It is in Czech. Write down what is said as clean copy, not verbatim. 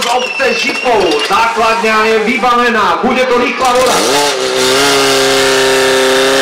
z obce Žipov. Základňa je vybavená. Bude to rýchla voda.